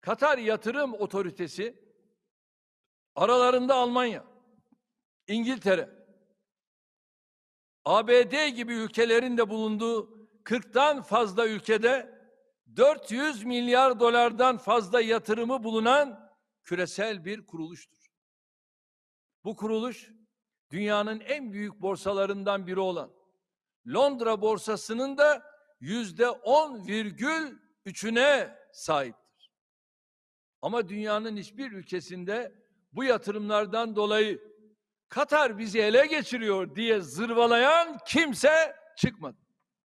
Katar Yatırım Otoritesi aralarında Almanya, İngiltere, ABD gibi ülkelerin de bulunduğu 40'tan fazla ülkede 400 milyar dolardan fazla yatırımı bulunan küresel bir kuruluştur. Bu kuruluş dünyanın en büyük borsalarından biri olan Londra borsasının da %10,3'üne sahiptir. Ama dünyanın hiçbir ülkesinde bu yatırımlardan dolayı Katar bizi ele geçiriyor diye zırvalayan kimse çıkmadı.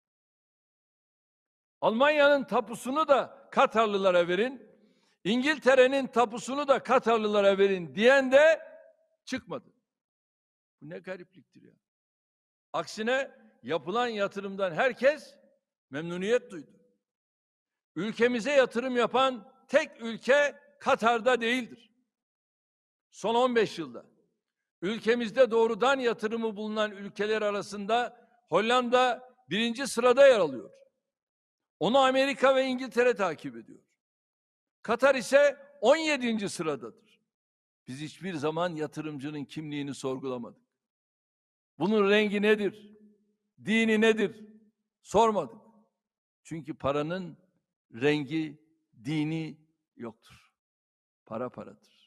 Almanya'nın tapusunu da Katarlılara verin, İngiltere'nin tapusunu da Katarlılara verin diyen de çıkmadı. Bu ne garipliktir ya. Aksine yapılan yatırımdan herkes memnuniyet duydu. Ülkemize yatırım yapan tek ülke Katar'da değildir. Son 15 yılda ülkemizde doğrudan yatırımı bulunan ülkeler arasında Hollanda 1. sırada yer alıyor. Onu Amerika ve İngiltere takip ediyor. Katar ise 17. sıradadır. Biz hiçbir zaman yatırımcının kimliğini sorgulamadık. Bunun rengi nedir? Dini nedir? Sormadık. Çünkü paranın rengi, dini yoktur. Para paradır.